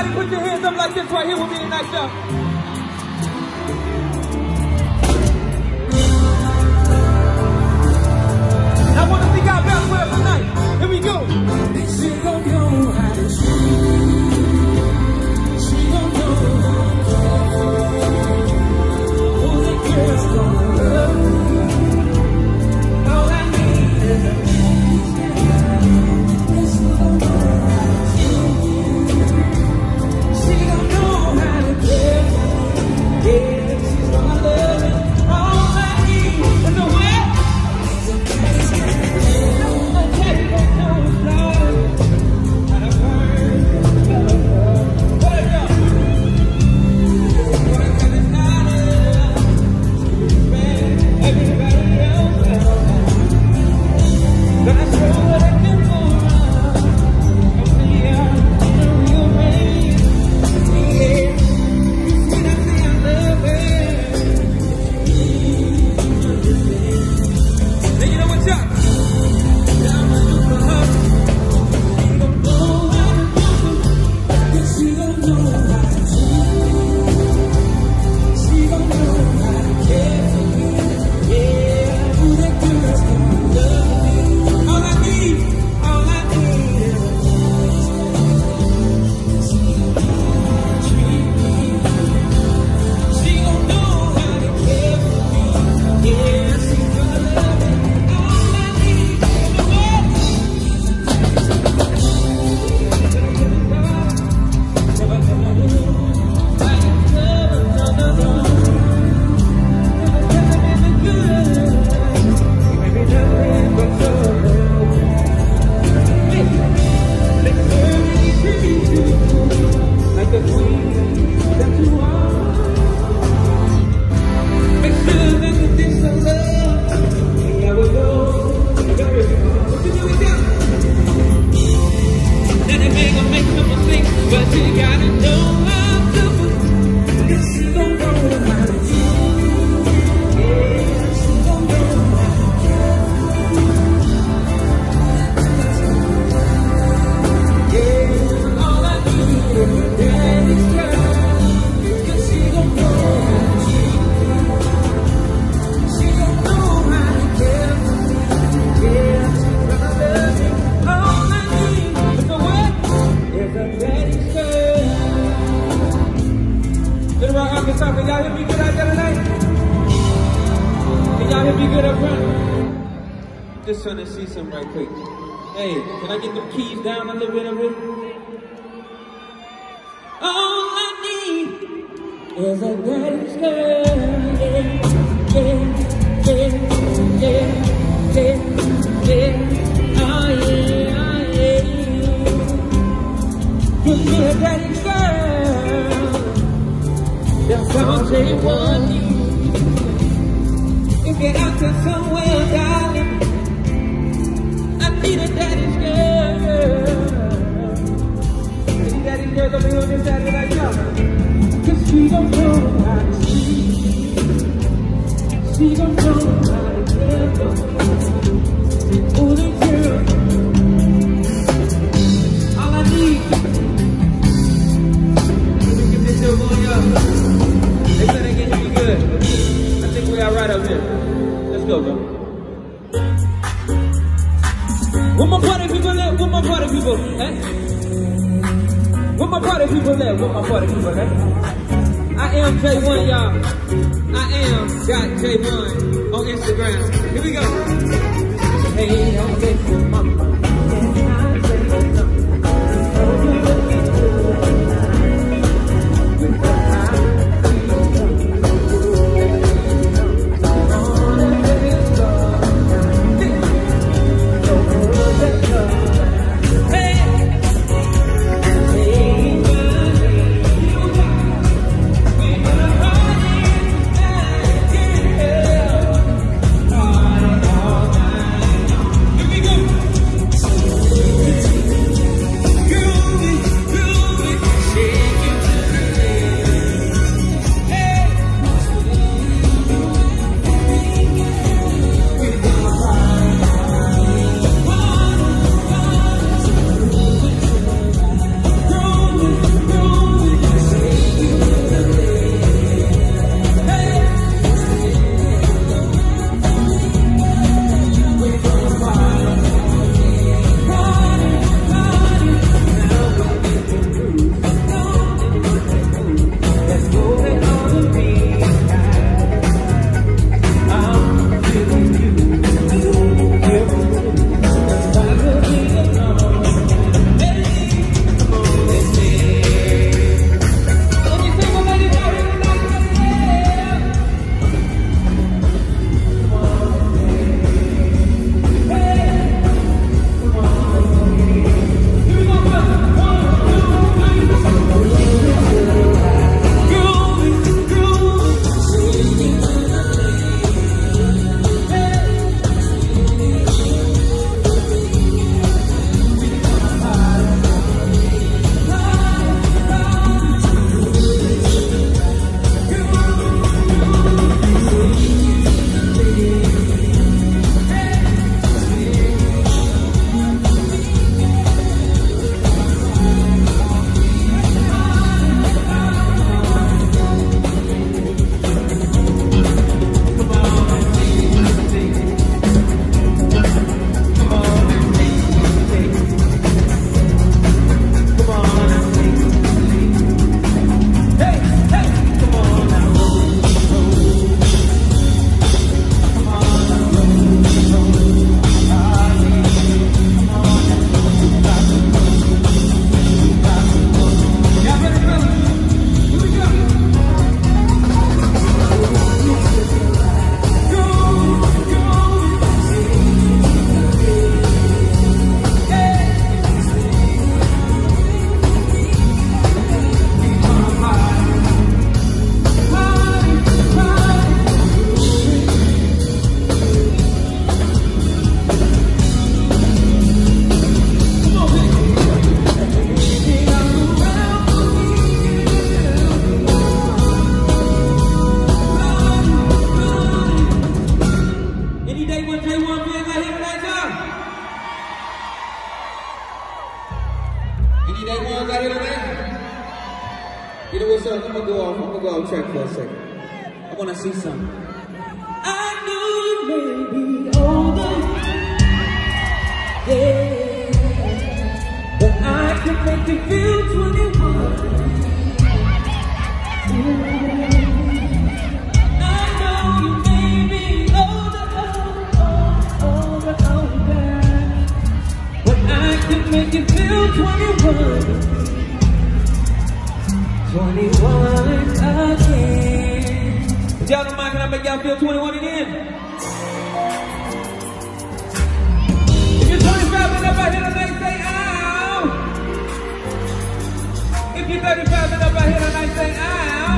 Everybody put your hands up like this right here with me tonight, y'all. I want to see y'all best for us tonight. Here we go. She don't know how to treat. She don't know how to care. Oh, the girl's gonna love me. All I need is a she don't know how to care. Yeah, she's gonna love me. All I need is a wet. Can y'all hear me good out there tonight? Can y'all hear me good up front? Just trying to see something right quick. Hey, can I get the keys down a little bit of it? All I need is a daddy's girl. Oh yeah. Give me a daddy's girl. That's all they want you. If you're out there somewhere, darling, I need a daddy's girl. Any daddy's girls over here on this side like y'all? Cause she don't know how to sleep. She don't know how to care. Oh, the girl. All I need. Let me give this to one up. They said they get you good. I think we are right up here. Let's go, bro. Where my party people at? Where my party people at? Where my party people at? Where my party people at? I am J1, y'all. I am .J1 on Instagram. Here we go. Hey, I'm your mama. girls out here tonight? You know what's up? I'm gonna go off track for a second. I wanna see something. I knew you may be older, yeah, but I can make you feel 21. I know you may be older, but I can make you feel 21. 21 again. If y'all don't mind, can I make y'all feel 21 again? If you're 25 and up out here tonight, say ow. If you're 35 and up out here tonight, say ow.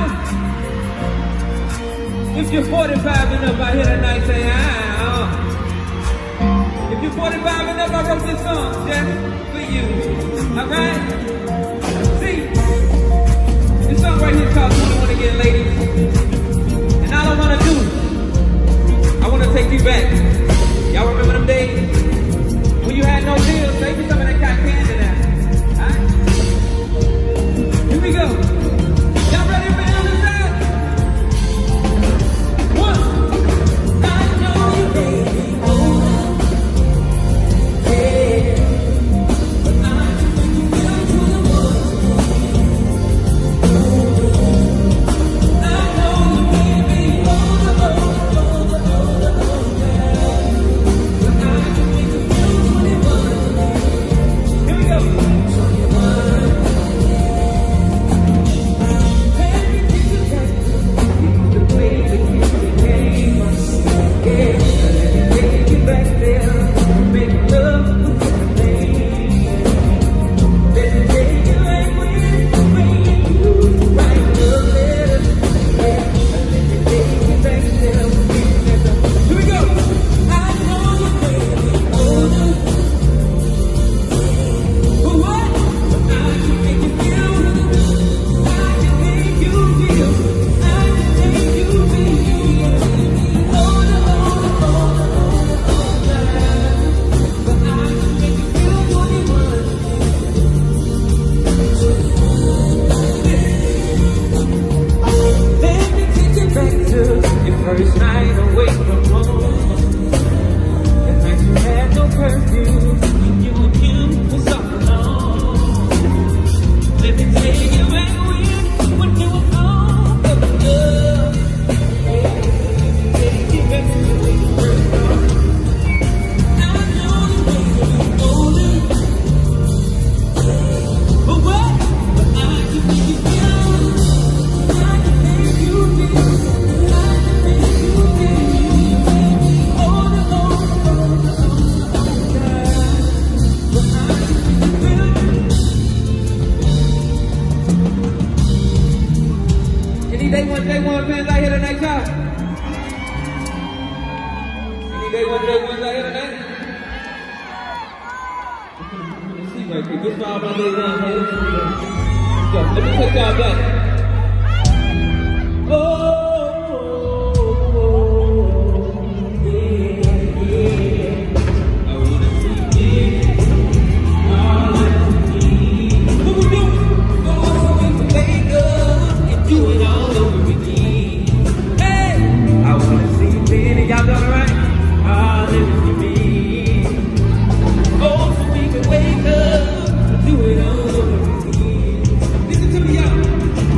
If you're 45 and up out here tonight, say ow. If you're 45 and up, I wrote this song just for you. Alright? See? This song right here is called 21 Again, ladies. And all I wanna do, I wanna take you back. Y'all remember them days? When you had no bills, save me some of that cotton candy now. Alright? Here we go. Y'all ready for this out? One. I know you may be older, yeah, but I can make you feel 21. I know you may be older, but I can make you feel 21. Here we go. 21. Let me take you back to the way that you became. Yeah, let me take you back there, make love with your name. Let me take you right when you write love letters. Yeah, let me take you back there, Here we go. I know you may be older, but what? I can make you feel. I can make you feel. I can make you feel. Older, older, older, older. But I can make you feel 21. Let me take you back to your first night away from home. The night you had no perfume, you and him was all alone. Let me take you back when you were all of love. Yeah, take you back to the first time. I know you may be older, but what? But I can make you feel. I can make you feel. I can make you feel. Older, older, older, older. But I can make you feel. Any day one fans out here tonight, y'all? Any day ones out here tonight? Let's see right quick. This is all my day one, man. Let's go. Let me take y'all back. Oh, yeah, yeah. I wanna see you. All I need. What we do? Oh, so we can wake up and do it all over again. Hey! I wanna see you then, and y'all done alright? Ah, let me see me. Oh, so we can wake up and do it all over again. Listen to me, y'all.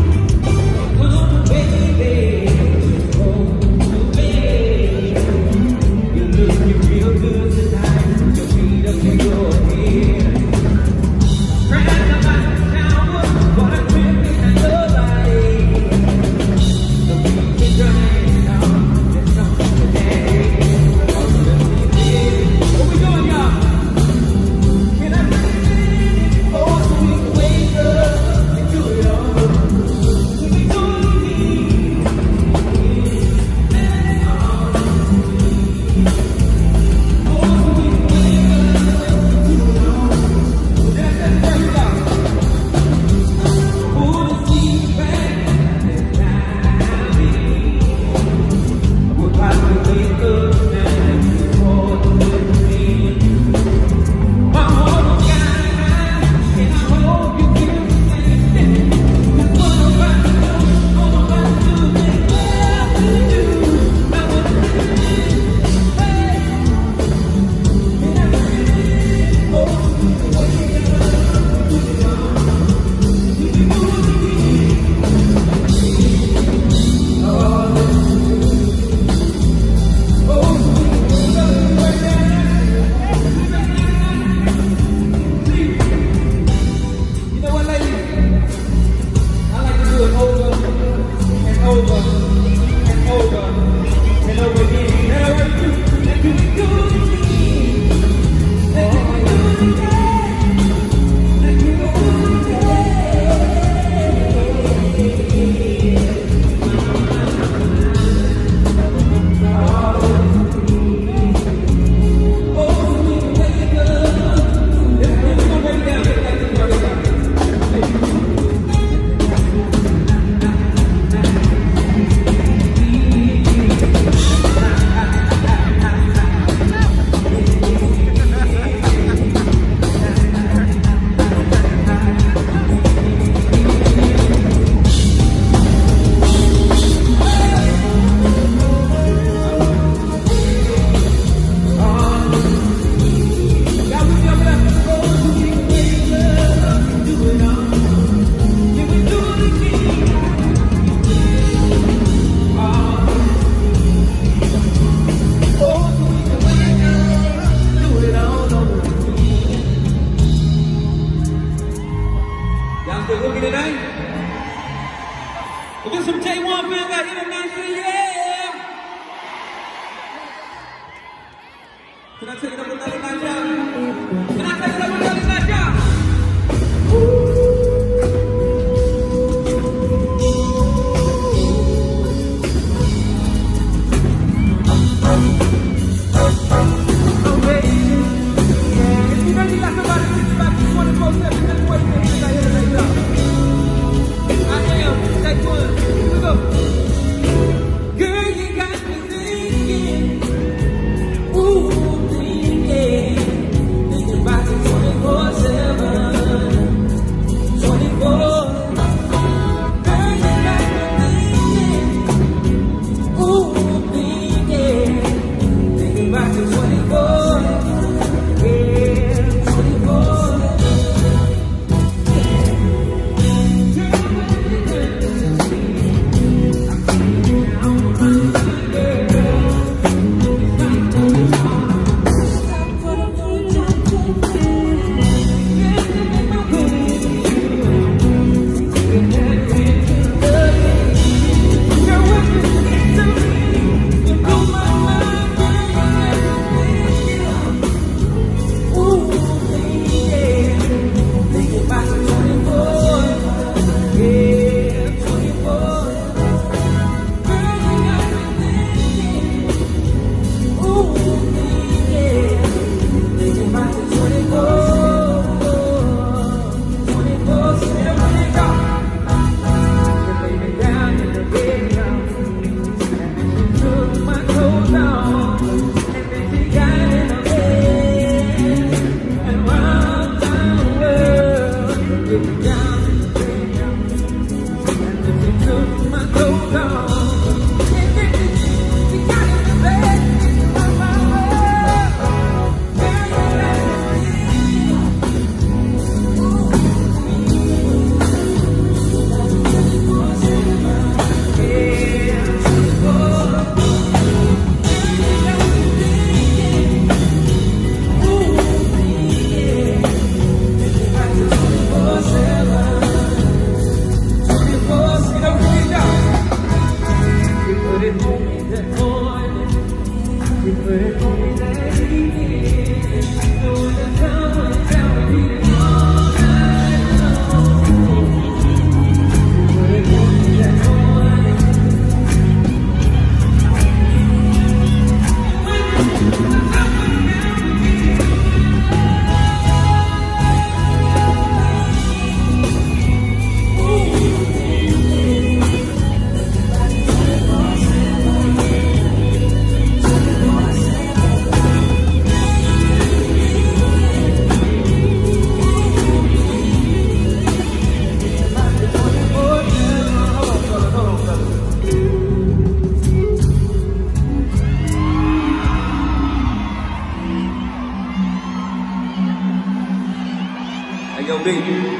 Yo, B.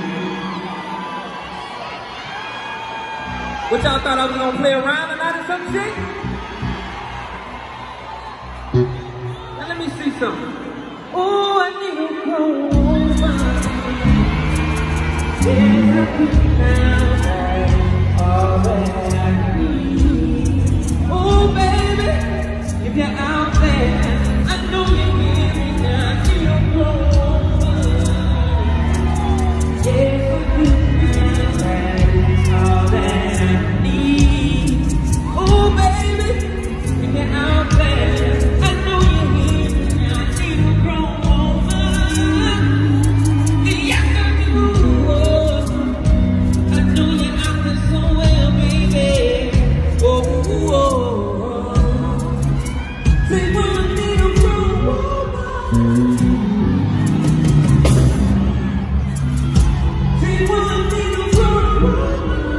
What y'all thought I was gonna play around tonight or some shit? Now let me see something. Oh, I need a woman. Yes, I put down all that I need. Oh, baby, if you're out there, I know you hear me now. I need a woman. Yes, I put down all that I need. Oh, baby, if you're out there, I know you hear me now. I need a grown woman. Yes, I do. I know you're out there somewhere, baby. Oh, oh, oh. Say, woman, need a grown woman. Say, woman, need a grown woman.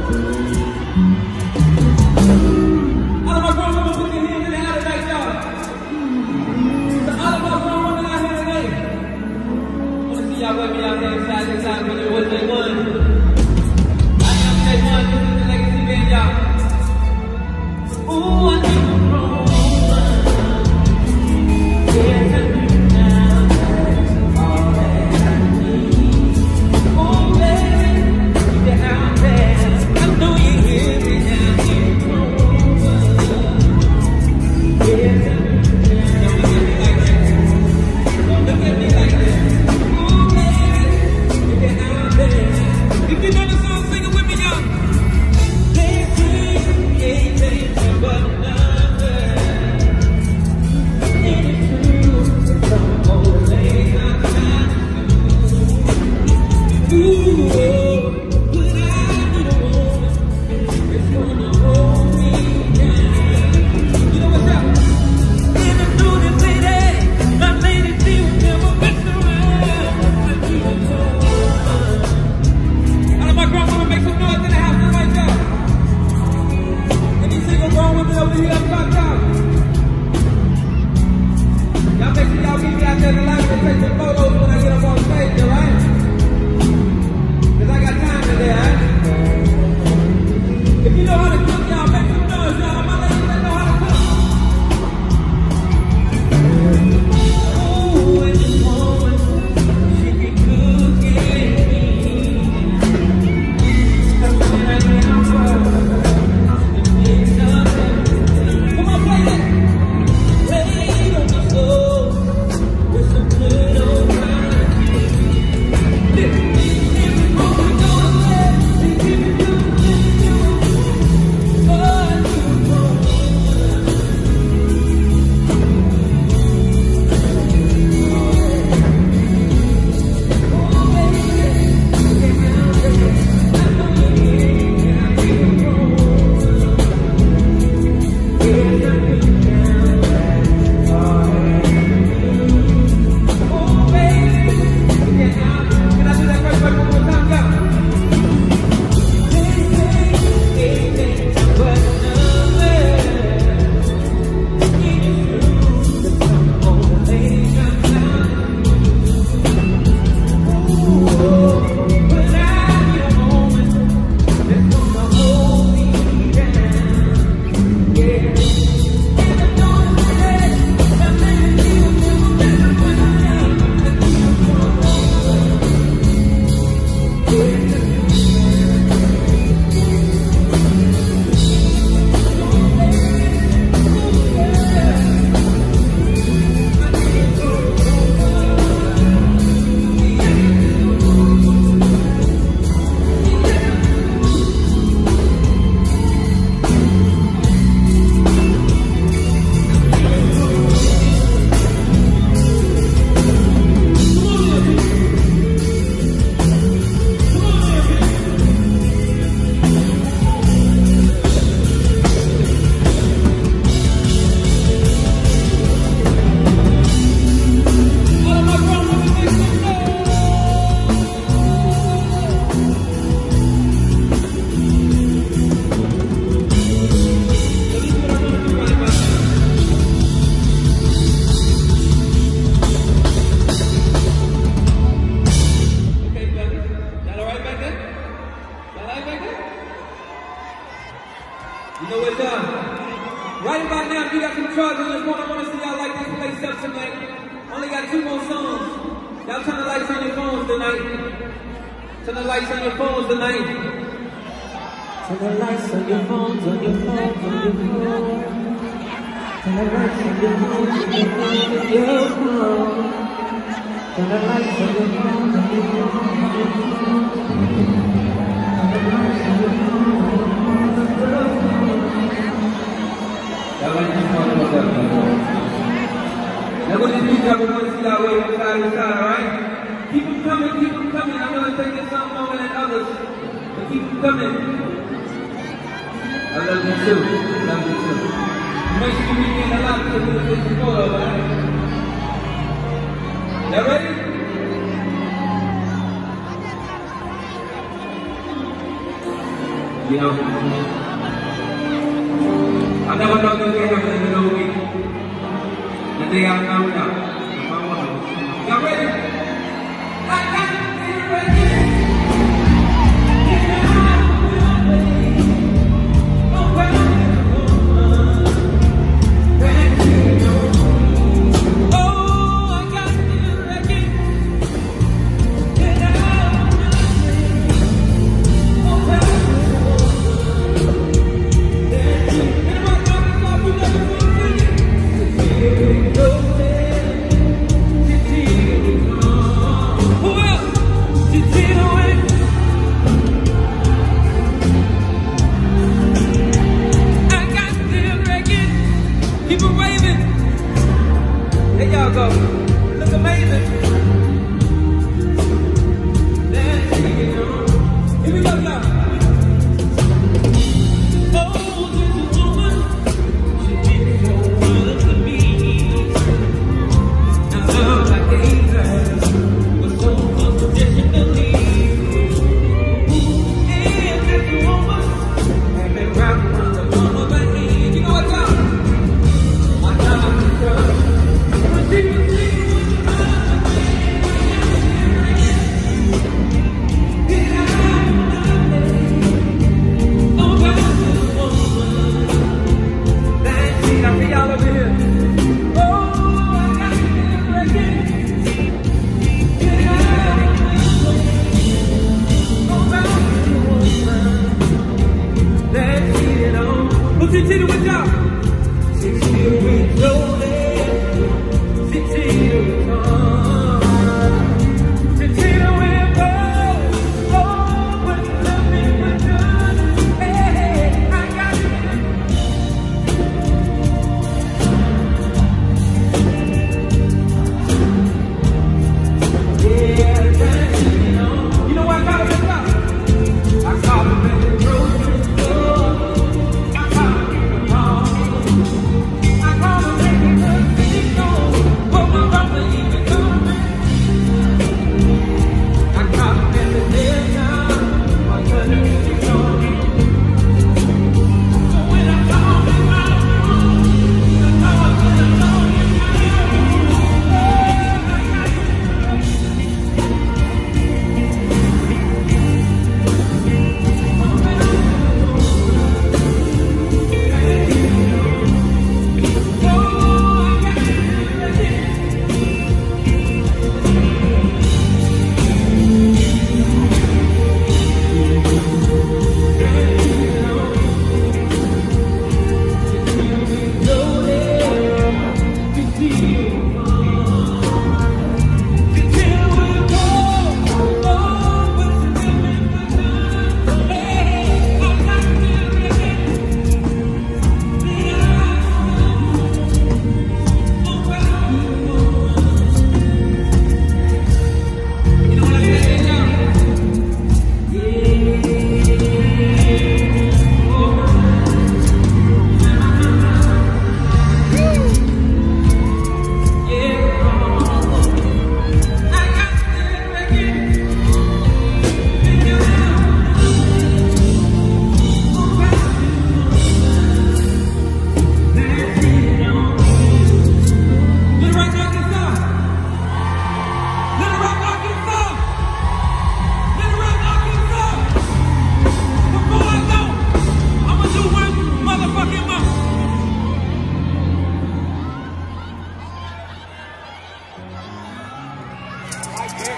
All of my grown women, put your hands in the air tonight, y'all. So all of my grown women out here tonight. I want to see y'all with me out there side to side when you're with me one. I am day one, this is the legacy band, y'all. Ooh, I need a grown woman. Yes, I do now. All that I need. Oh, baby, if you're out there, I know you hear me now. Need a grown woman. Yes, I do now. Don't look at me like that. Don't look at me like that. Ooh, baby, if you're out there. If you know the song, sing it with me, y'all. They sing, ain't they but nothing. Ain't it true? Some old lady I'm trying to do. Ooh, but I need a woman that's gonna hold me down. You know what's up? In the new city, my lady she will never mess around. I need a woman. All of my grown women make some noise in the house tonight, y'all. Any single grown women over here up top, y'all. Y'all make sure y'all meet me out there in the line and take some photos when I get up on stage, alright? Cause I got time today, alright? If you know how to cook, y'all make some noise, y'all. My ladies that know how to cook. Ooh, and this woman, she be cooking. That's when I get on fire. Come on, play that. Play on the floor with some good old tonight. Turn the lights on your phones tonight. Turn the lights on your phones, on your phones, on your phones. Turn the lights on your phones, on your phones, on your phones. Turn the lights on your phones, on your phones, on your phones. Turn the lights on your phones, on your phones, on your phones. That one is not about that. Now what did you do? We want to see that way from side to side, alright? Keep them coming, keep them coming. I'm going to take this song longer than others. But keep them coming. I love you too. Love you too. Make sure you get a lot of people to take the photo, alright? Y'all ready? You know, I never thought this day happened in the middle of the week. The day I found out. Y'all ready? I got to be ready.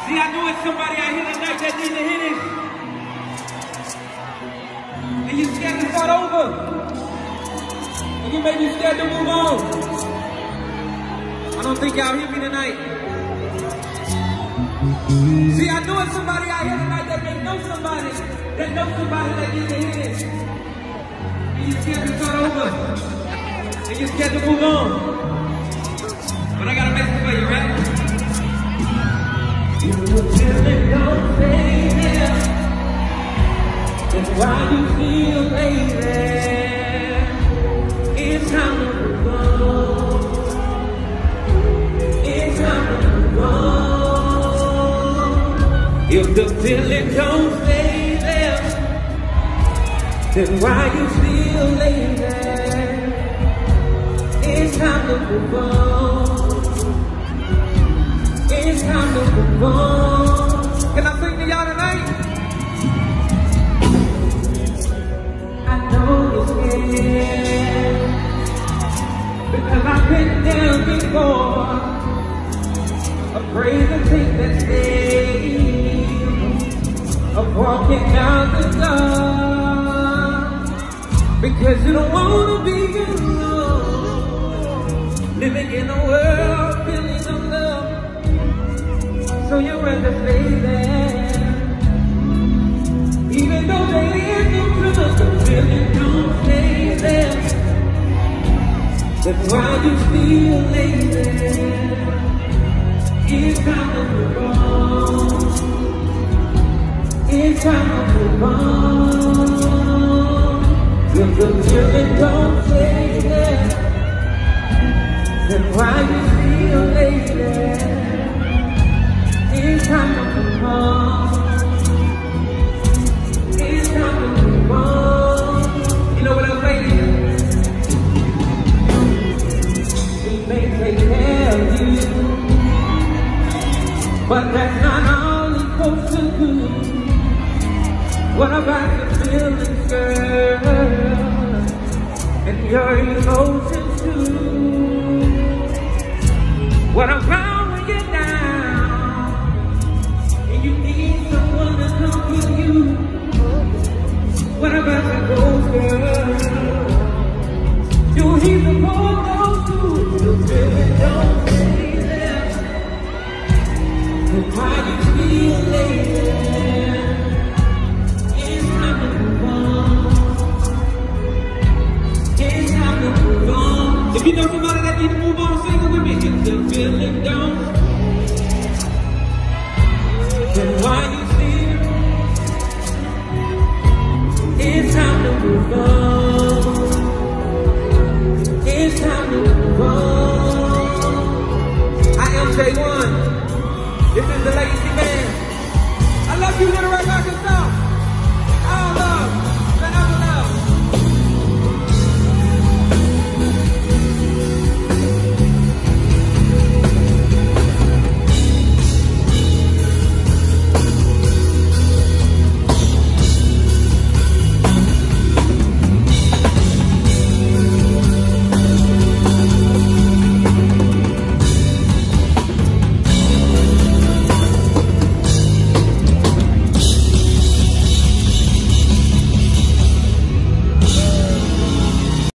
See, I know it's somebody out here tonight that needs to hear this. And you're scared to start over. And you may be scared to move on. I don't think y'all hear me tonight. See, I know it's somebody out here tonight that may know somebody that needs to hear this. And you're scared to start over. And you're scared to move on. But I got a message for you, right? If the feeling don't stay there, then why you feel lazy? It's time to move on. It's time to move on. If the feeling don't stay there, then why you feel lazy? It's time to move on. It's time to move on. Can I sing to y'all tonight? I know you're scared, because I've been there before, afraid to take that step of walking out the door, because you don't want to be alone, living in a world feeling alone. So you'd rather stay there, even though there is no truth. The feeling don't stay there. That's why you feel lazy. It's time to move on. It's time to move on. If the feeling don't stay there, then why you feel lazy? It's time to move on. It's time to move on. You know what I'm saying? We may take care of you, but that's not all it's supposed to do. What about the feelings, girl, and your emotions too? What about when you're down? You need someone to come with you. What about the ghost girl? You need support those who really don't stay there. And why you feel lazy? It's time to move on. It's time to move on. If you know somebody that needs to move on, sing it with me. If the feeling don't, then why you feel? It's time to move on. It's time to move on. I am J1. This is the Legacy